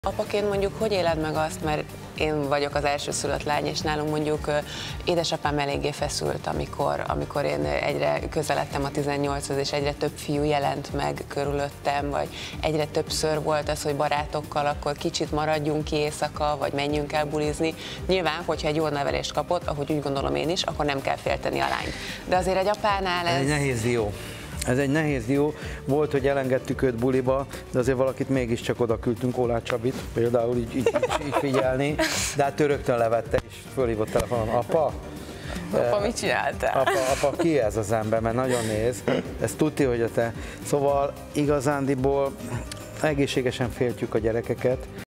Apaként mondjuk hogy éled meg azt, mert én vagyok az elsőszülött lány, és nálunk mondjuk édesapám eléggé feszült, amikor én egyre közeledtem a 18-hoz, és egyre több fiú jelent meg körülöttem, vagy egyre többször volt az, hogy barátokkal akkor kicsit maradjunk ki éjszaka, vagy menjünk el bulizni. Nyilván, hogyha egy jó nevelést kapott, ahogy úgy gondolom én is, akkor nem kell félteni a lányt. De azért egy apánál ez... Ez egy nehéz dió. Ez egy nehéz dió. Volt, hogy elengedtük őt buliba, de azért valakit mégiscsak oda küldtünk, Oláh Csabit, például így figyelni, de hát ő rögtön levette, és fölhívott telefonon, apa, Apa, mit csináltál? Apa, ki ez az ember, mert nagyon néz. Ez tudti, hogy a te. Szóval igazándiból egészségesen féltjük a gyerekeket.